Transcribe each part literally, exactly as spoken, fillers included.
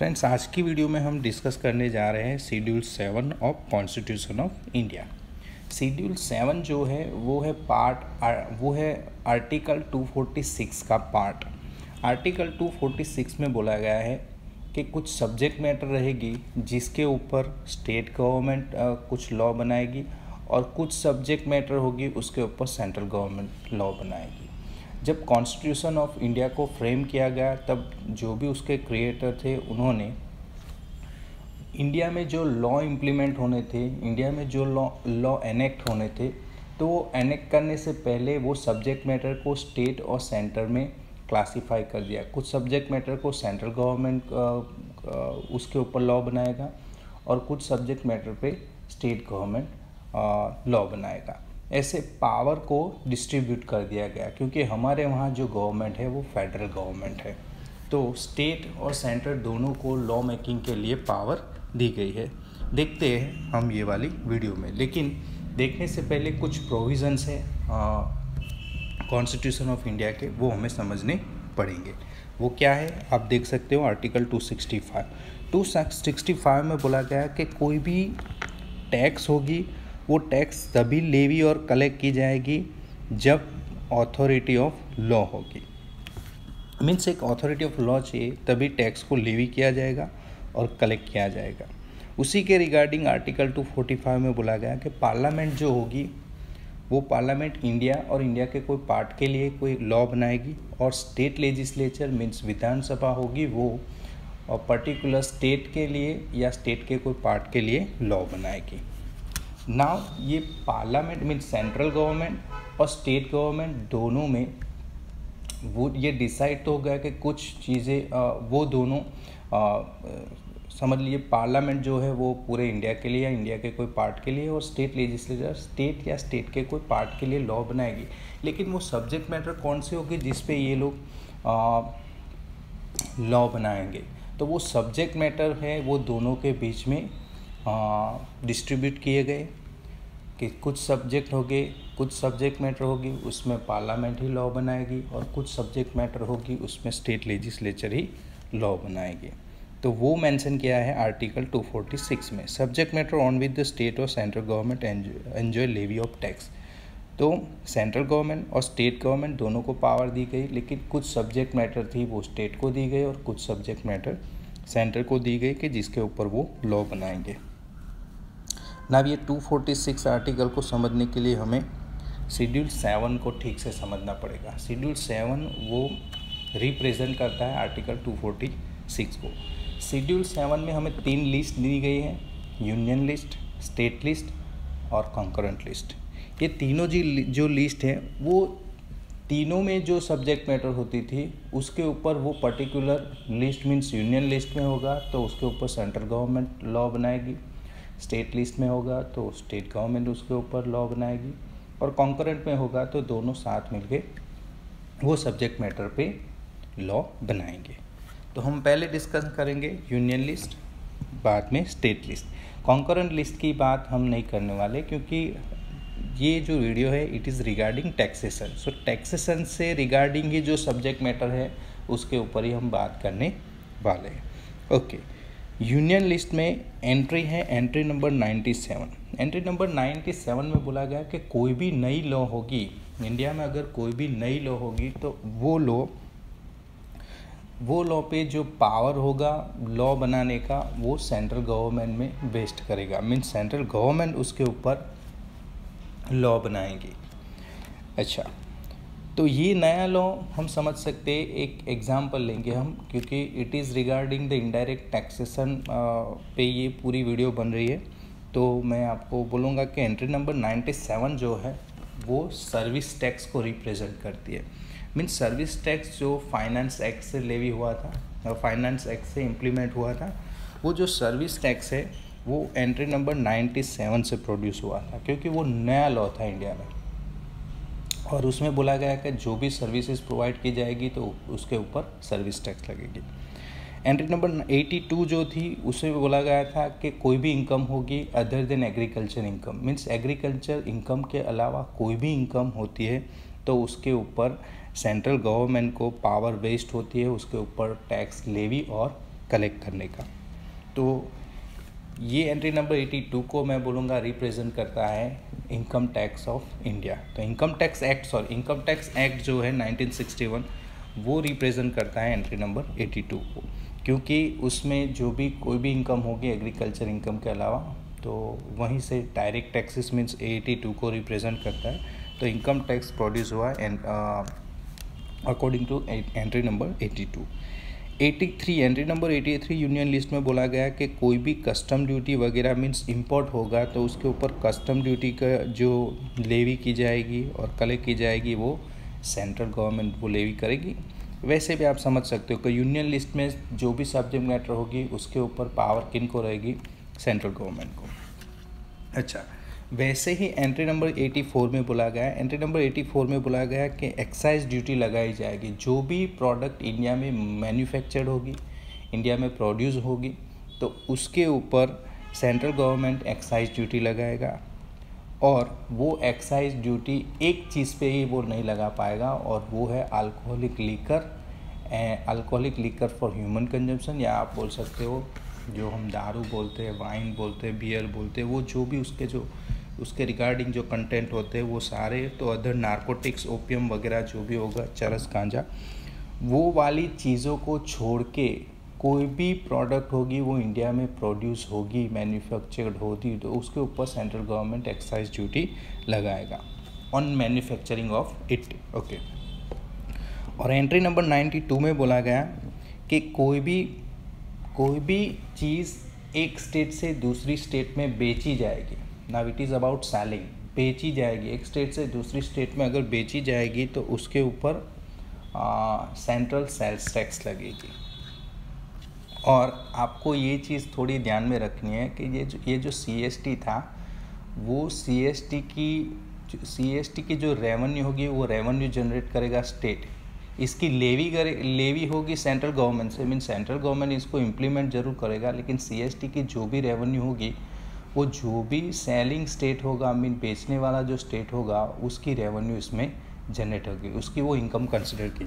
Friends, आज की video में हम डिस्कस करने जा रहे हैं schedule seven of constitution of India. Schedule seven जो है वो है पार्ट वो है आर्टिकल टू फोर्टी सिक्स का part. Article two forty six में बोला गया है कि कुछ सब्जेक्ट मैटर रहेगी जिसके ऊपर स्टेट गवर्नमेंट कुछ लॉ बनाएगी और कुछ सब्जेक्ट मैटर होगी उसके ऊपर सेंट्रल गवर्नमेंट लॉ बनाएगी। जब कॉन्स्टिट्यूशन ऑफ इंडिया को फ्रेम किया गया तब जो भी उसके क्रिएटर थे उन्होंने इंडिया में जो लॉ इम्प्लीमेंट होने थे, इंडिया में जो लॉ लॉ एनेक्ट होने थे, तो वो एनेक्ट करने से पहले वो सब्जेक्ट मैटर को स्टेट और सेंटर में क्लासिफाई कर दिया। कुछ सब्जेक्ट मैटर को सेंट्रल गवर्नमेंट उसके ऊपर लॉ बनाएगा और कुछ सब्जेक्ट मैटर पे स्टेट गवर्नमेंट लॉ बनाएगा। ऐसे पावर को डिस्ट्रीब्यूट कर दिया गया क्योंकि हमारे वहाँ जो गवर्नमेंट है वो फेडरल गवर्नमेंट है, तो स्टेट और सेंटर दोनों को लॉ मेकिंग के लिए पावर दी गई है। देखते हैं हम ये वाली वीडियो में, लेकिन देखने से पहले कुछ प्रोविज़न्स हैं कॉन्स्टिट्यूशन ऑफ इंडिया के, वो हमें समझने पड़ेंगे। वो क्या है आप देख सकते हो, article two sixty five to sixty five में बोला गया है कि कोई भी टैक्स होगी वो टैक्स तभी लेवी और कलेक्ट की जाएगी जब अथॉरिटी ऑफ लॉ होगी। मीन्स एक अथॉरिटी ऑफ लॉ चाहिए तभी टैक्स को लेवी किया जाएगा और कलेक्ट किया जाएगा। उसी के regarding article two forty five में बोला गया कि पार्लियामेंट जो होगी वो पार्लियामेंट इंडिया और इंडिया के कोई पार्ट के लिए कोई लॉ बनाएगी और स्टेट लेजिस्लेचर मीन्स विधानसभा होगी वो और पर्टिकुलर स्टेट के लिए या स्टेट के कोई पार्ट के लिए लॉ बनाएगी। नाउ ये पार्लियामेंट मीन्स सेंट्रल गवर्नमेंट और स्टेट गवर्नमेंट दोनों में वो ये डिसाइड तो हो गया कि कुछ चीज़ें वो दोनों आ, समझ लीजिए पार्लियामेंट जो है वो पूरे इंडिया के लिए या इंडिया के कोई पार्ट के लिए और स्टेट लेजिस्लेचर स्टेट या स्टेट के कोई पार्ट के लिए लॉ बनाएगी। लेकिन वो सब्जेक्ट मैटर कौन से होगी जिस पे ये लोग लॉ बनाएंगे, तो वो सब्जेक्ट मैटर है वो दोनों के बीच में डिस्ट्रीब्यूट किए गए कि कुछ सब्जेक्ट हो गए कुछ सब्जेक्ट मैटर होगी उसमें पार्लियामेंट ही लॉ बनाएगी और कुछ सब्जेक्ट मैटर होगी उसमें स्टेट लेजिस्लेचर ही लॉ बनाएगी। तो वो मेंशन किया है आर्टिकल टू फोर्टी सिक्स में। Subject matter on with the state और central government enjoy levy of tax. तो सेंट्रल गवर्नमेंट और स्टेट गवर्नमेंट दोनों को पावर दी गई, लेकिन कुछ सब्जेक्ट मैटर थी वो स्टेट को दी गई और कुछ सब्जेक्ट मैटर सेंटर को दी गई कि जिसके ऊपर वो लॉ बनाएंगे। ना ये टू फोर्टी सिक्स आर्टिकल को समझने के लिए हमें शेड्यूल सेवन को ठीक से समझना पड़ेगा। शेड्यूल सेवन वो रिप्रेजेंट करता है आर्टिकल टू फोर्टी सिक्स को। शेड्यूल सेवन में हमें तीन लिस्ट दी गई है, यूनियन लिस्ट, स्टेट लिस्ट और कंकरेंट लिस्ट। ये तीनों जी जो लिस्ट है वो तीनों में जो सब्जेक्ट मैटर होती थी उसके ऊपर वो particular list means union list में होगा तो उसके ऊपर सेंट्रल गवर्नमेंट लॉ बनाएगी, स्टेट लिस्ट में होगा तो स्टेट गवर्नमेंट उसके ऊपर लॉ बनाएगी और कॉन्करेंट में होगा तो दोनों साथ मिलके वो सब्जेक्ट मैटर पे लॉ बनाएंगे। तो हम पहले डिस्कस करेंगे यूनियन लिस्ट, बाद में स्टेट लिस्ट। कॉन्करेंट लिस्ट की बात हम नहीं करने वाले क्योंकि ये जो वीडियो है it is regarding taxation. So taxation से रिगार्डिंग ही जो सब्जेक्ट मैटर है उसके ऊपर ही हम बात करने वाले हैं। ओके, यूनियन लिस्ट में एंट्री है entry number ninety seven. Entry number ninety seven में बोला गया कि कोई भी नई लॉ होगी इंडिया में, अगर कोई भी नई लॉ होगी तो वो लॉ वो लॉ पे जो पावर होगा लॉ बनाने का वो सेंट्रल गवर्नमेंट में वेस्ट करेगा। मीन्स सेंट्रल गवर्नमेंट उसके ऊपर लॉ बनाएंगी। अच्छा, तो ये नया लॉ हम समझ सकते हैं, एक एग्जांपल लेंगे हम क्योंकि it is regarding the indirect taxation पे ये पूरी वीडियो बन रही है। तो मैं आपको बोलूँगा कि एंट्री नंबर नाइन्टी सेवन जो है वो सर्विस टैक्स को रिप्रेजेंट करती है। मीन्स सर्विस टैक्स जो फाइनेंस एक्ट से लेवी हुआ था, फाइनेंस एक्ट से इम्प्लीमेंट हुआ था, वो जो सर्विस टैक्स है वो एंट्री नंबर नाइन्टी सेवन से प्रोड्यूस हुआ था क्योंकि वो नया लॉ था इंडिया में और उसमें बोला गया कि जो भी सर्विसेज प्रोवाइड की जाएगी तो उसके ऊपर सर्विस टैक्स लगेगी। एंट्री नंबर बयासी जो थी उसमें बोला गया था कि कोई भी इनकम होगी other than agriculture income, means agriculture income के अलावा कोई भी इनकम होती है तो उसके ऊपर सेंट्रल गवर्नमेंट को पावर वेस्ट होती है उसके ऊपर टैक्स लेवी और कलेक्ट करने का। तो ये एंट्री नंबर बयासी को मैं बोलूँगा रिप्रेजेंट करता है इनकम टैक्स ऑफ इंडिया। तो income tax act sorry income tax act जो है नाइनटीन सिक्सटी वन वो रिप्रेजेंट करता है एंट्री नंबर बयासी को, क्योंकि उसमें जो भी कोई भी इनकम होगी एग्रीकल्चर इनकम के अलावा, तो वहीं से डायरेक्ट टैक्सेस मीन्स बयासी को रिप्रेजेंट करता है। तो इनकम टैक्स प्रोड्यूस हुआ and according to entry number बयासी। तिरासी एंट्री नंबर तिरासी यूनियन लिस्ट में बोला गया कि कोई भी कस्टम ड्यूटी वगैरह मीन्स इंपोर्ट होगा तो उसके ऊपर कस्टम ड्यूटी का जो लेवी की जाएगी और कलेक्ट की जाएगी वो सेंट्रल गवर्नमेंट वो लेवी करेगी। वैसे भी आप समझ सकते हो कि यूनियन लिस्ट में जो भी सब्जेक्ट मैटर होगी उसके ऊपर पावर किन को रहेगी, सेंट्रल गवर्नमेंट को। अच्छा, वैसे ही एंट्री नंबर चौरासी में बोला गया है एंट्री नंबर चौरासी में बोला गया है कि एक्साइज ड्यूटी लगाई जाएगी। जो भी प्रोडक्ट इंडिया में मैन्युफैक्चर्ड होगी, इंडिया में प्रोड्यूस होगी, तो उसके ऊपर सेंट्रल गवर्नमेंट एक्साइज ड्यूटी लगाएगा। और वो एक्साइज ड्यूटी एक चीज़ पे ही वो नहीं लगा पाएगा और वो है alcoholic liquor, alcoholic liquor for human consumption, या आप बोल सकते हो जो हम दारू बोलते हैं, वाइन बोलते हैं, बियर बोलते हैं, वो जो भी उसके जो उसके रिगार्डिंग जो कंटेंट होते हैं वो सारे, तो अदर नार्कोटिक्स, ओपियम वगैरह जो भी होगा, चरस, गांजा, वो वाली चीज़ों को छोड़ के कोई भी प्रोडक्ट होगी वो इंडिया में प्रोड्यूस होगी, मैन्युफैक्चर्ड होगी, तो उसके ऊपर सेंट्रल गवर्नमेंट एक्साइज ड्यूटी लगाएगा on manufacturing of it. Okay. और एंट्री नंबर बानवे में बोला गया कि कोई भी कोई भी चीज़ एक स्टेट से दूसरी स्टेट में बेची जाएगी। Now it is about selling, बेची जाएगी एक स्टेट से दूसरी स्टेट में अगर बेची जाएगी तो उसके ऊपर सेंट्रल सेल्स टैक्स लगेगी। और आपको ये चीज़ थोड़ी ध्यान में रखनी है कि ये जो ये जो सीएसटी था वो सीएसटी की सीएसटी की जो रेवेन्यू होगी वो रेवेन्यू जनरेट करेगा स्टेट, इसकी लेवी करे लेवी होगी सेंट्रल गवर्नमेंट से, मीन सेंट्रल गवर्नमेंट इसको इम्प्लीमेंट जरूर करेगा, लेकिन सीएसटी की जो भी रेवेन्यू होगी वो जो भी सेलिंग स्टेट होगा, मीन बेचने वाला जो स्टेट होगा उसकी रेवेन्यू इसमें जनरेट होगी, उसकी वो इनकम कंसिडर की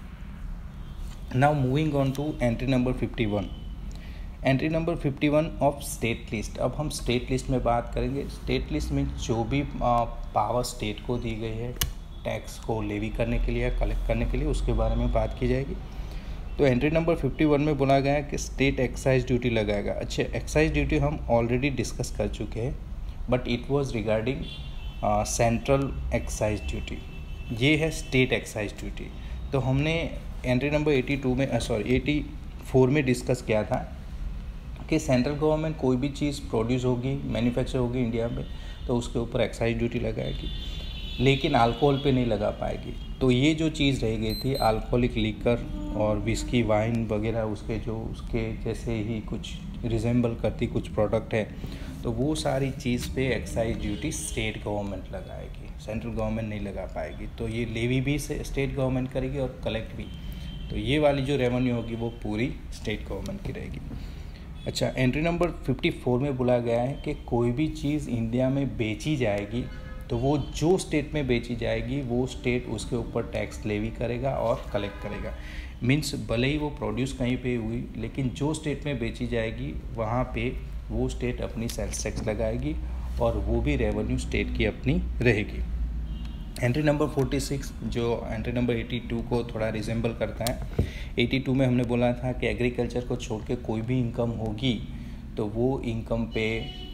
जाएगी। Now moving on to entry number इक्यावन। एंट्री नंबर इक्यावन ऑफ स्टेट लिस्ट। अब हम स्टेट लिस्ट में बात करेंगे। स्टेट लिस्ट में जो भी पावर स्टेट को दी गई है टैक्स को लेवी करने के लिए, कलेक्ट करने के लिए, उसके बारे में बात की जाएगी। तो एंट्री नंबर इक्यावन में बोला गया है कि स्टेट एक्साइज ड्यूटी लगाएगा। अच्छा, एक्साइज ड्यूटी हम ऑलरेडी डिस्कस कर चुके हैं, but it was regarding central excise duty, ये है स्टेट एक्साइज ड्यूटी। तो हमने एंट्री नंबर बयासी में सॉरी चौरासी में डिस्कस किया था कि सेंट्रल गवर्नमेंट कोई भी चीज़ प्रोड्यूस होगी, मैन्युफैक्चर होगी इंडिया में, तो उसके ऊपर एक्साइज ड्यूटी लगाएगी, लेकिन अल्कोहल पे नहीं लगा पाएगी। तो ये जो चीज़ रह गई थी अल्कोहलिक लीकर और विस्की, वाइन वगैरह, उसके जो उसके जैसे ही कुछ रिजेंबल करती कुछ प्रोडक्ट है, तो वो सारी चीज़ पे एक्साइज ड्यूटी स्टेट गवर्नमेंट लगाएगी, सेंट्रल गवर्नमेंट नहीं लगा पाएगी। तो ये लेवी भी से स्टेट गवर्नमेंट करेगी और कलेक्ट भी, तो ये वाली जो रेवेन्यू होगी वो पूरी स्टेट गवर्नमेंट की रहेगी। अच्छा, एंट्री नंबर चौवन में बोला गया है कि कोई भी चीज़ इंडिया में बेची जाएगी तो वो जो स्टेट में बेची जाएगी वो स्टेट उसके ऊपर टैक्स लेवी करेगा और कलेक्ट करेगा। मीन्स भले ही वो प्रोड्यूस कहीं पे हुई, लेकिन जो स्टेट में बेची जाएगी वहाँ पे वो स्टेट अपनी सेल्स टैक्स लगाएगी और वो भी रेवेन्यू स्टेट की अपनी रहेगी। एंट्री नंबर छियालीस जो एंट्री नंबर बयासी को थोड़ा रिजेंबल करता है। बयासी में हमने बोला था कि एग्रीकल्चर को छोड़ के कोई भी इनकम होगी तो वो इनकम पे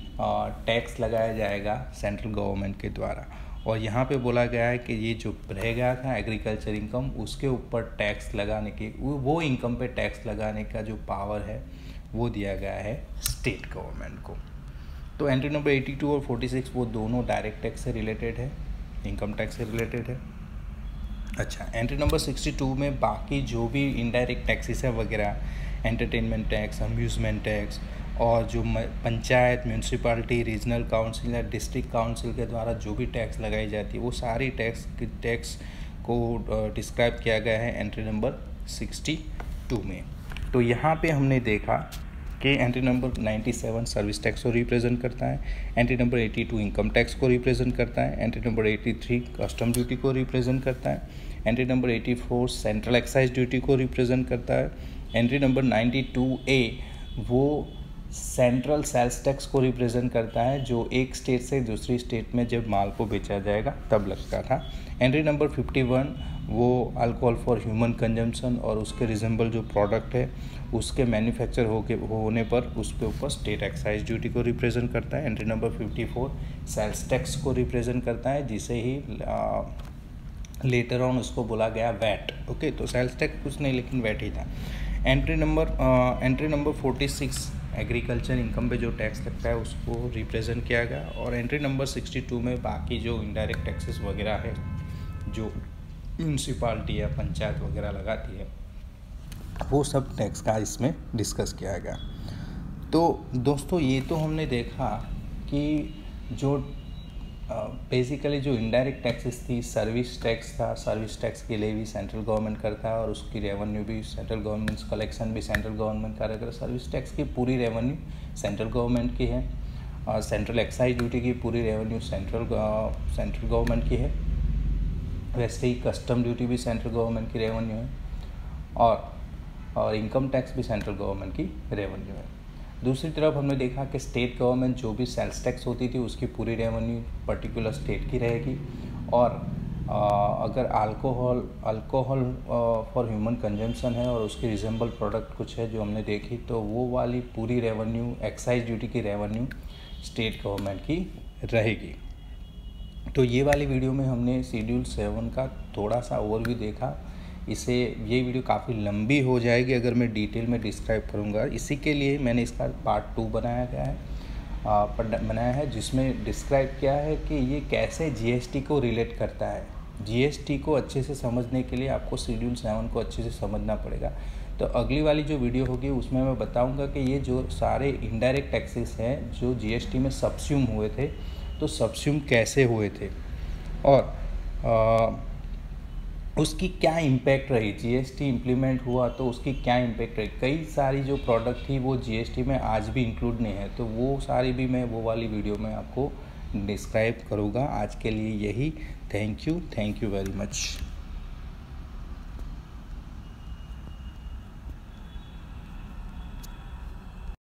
टैक्स लगाया जाएगा सेंट्रल गवर्नमेंट के द्वारा। और यहाँ पे बोला गया है कि ये जो रह गया था एग्रीकल्चर इनकम, उसके ऊपर टैक्स लगाने की, वो इनकम पे टैक्स लगाने का जो पावर है वो दिया गया है स्टेट गवर्नमेंट को। तो एंट्री नंबर बयासी और छियालीस वो दोनों डायरेक्ट टैक्स से रिलेटेड है, इनकम टैक्स से रिलेटेड है। अच्छा, एंट्री नंबर बासठ में बाकी जो भी इनडायरेक्ट टैक्सेस है वगैरह, एंटरटेनमेंट टैक्स, अम्यूज़मेंट टैक्स, और जो पंचायत, म्यूनसिपालिटी, रीजनल काउंसिल या डिस्ट्रिक्ट काउंसिल के द्वारा जो भी टैक्स लगाई जाती है वो सारी टैक्स टैक्स को डिस्क्राइब किया गया है एंट्री नंबर बासठ में। तो यहाँ पे हमने देखा कि एंट्री नंबर सत्तानवे सर्विस टैक्स को रिप्रेजेंट करता है, एंट्री नंबर बयासी इनकम टैक्स को रिप्रेजेंट करता है, एंट्री नंबर तिरासी कस्टम ड्यूटी को रिप्रेजेंट करता है, एंट्री नंबर चौरासी सेंट्रल एक्साइज ड्यूटी को रिप्रेजेंट करता है, entry number ninety two A वो सेंट्रल सेल्स टैक्स को रिप्रेजेंट करता है, जो एक स्टेट से दूसरी स्टेट में जब माल को बेचा जाएगा तब लगता था। एंट्री नंबर फिफ्टी वन वो अल्कोहल फॉर ह्यूमन कंजम्पशन और उसके रिजेंबल जो प्रोडक्ट है उसके मैन्युफैक्चर हो के होने पर उसके ऊपर स्टेट एक्साइज ड्यूटी को रिप्रेजेंट करता है। Entry number fifty four sales tax को रिप्रेजेंट करता है, जिसे ही लेटर ऑन उसको बोला गया वैट। ओके, तो सेल्स टैक्स कुछ नहीं लेकिन वैट ही था। Entry number entry number forty six agriculture income पे जो टैक्स लगता है उसको रिप्रेजेंट किया गया। और एंट्री नंबर सिक्सटी टू में बाकी जो इनडायरेक्ट टैक्सेस वगैरह है जो म्यूनसिपाल्टी या पंचायत वगैरह लगाती है वो सब टैक्स का इसमें डिस्कस किया गया। तो दोस्तों ये तो हमने देखा कि जो बेसिकली जो इनडायरेक्ट टैक्सेस थी, सर्विस टैक्स था, सर्विस टैक्स के लिए भी सेंट्रल गवर्नमेंट करता है और उसकी रेवेन्यू भी सेंट्रल गवर्नमेंट, कलेक्शन भी सेंट्रल गवर्नमेंट करेगा। सर्विस टैक्स की पूरी रेवेन्यू सेंट्रल गवर्नमेंट की है और सेंट्रल एक्साइज ड्यूटी की पूरी रेवेन्यू सेंट्रल सेंट्रल गवर्नमेंट की है। वैसे ही कस्टम ड्यूटी भी सेंट्रल गवर्नमेंट की रेवेन्यू है और और इनकम टैक्स भी सेंट्रल गवर्नमेंट की रेवेन्यू है। दूसरी तरफ हमने देखा कि स्टेट गवर्नमेंट जो भी सेल्स टैक्स होती थी उसकी पूरी रेवेन्यू पर्टिकुलर स्टेट की रहेगी। और आ, अगर alcohol alcohol for human consumption है और उसकी रिजेंबल प्रोडक्ट कुछ है जो हमने देखी, तो वो वाली पूरी रेवेन्यू एक्साइज ड्यूटी की रेवेन्यू स्टेट गवर्नमेंट की रहेगी। तो ये वाली वीडियो में हमने शेड्यूल सेवन का थोड़ा सा ओवरव्यू देखा। इसे ये वीडियो काफ़ी लंबी हो जाएगी अगर मैं डिटेल में डिस्क्राइब करूँगा। इसी के लिए मैंने इसका पार्ट टू बनाया गया है आ, बनाया है जिसमें डिस्क्राइब किया है कि ये कैसे जीएसटी को रिलेट करता है। जीएसटी को अच्छे से समझने के लिए आपको शेड्यूल सेवन को अच्छे से समझना पड़ेगा। तो अगली वाली जो वीडियो होगी उसमें मैं बताऊँगा कि ये जो सारे इनडायरेक्ट टैक्सेस हैं जो जीएसटी में सब्स्यूम हुए थे, तो सब्स्यूम कैसे हुए थे और आ, उसकी क्या इम्पैक्ट रही। जीएसटी इम्प्लीमेंट हुआ तो उसकी क्या इम्पैक्ट रही। कई सारी जो प्रोडक्ट थी वो जीएसटी में आज भी इंक्लूड नहीं है, तो वो सारी भी मैं वो वाली वीडियो में आपको डिस्क्राइब करूँगा। आज के लिए यही। Thank you thank you very much.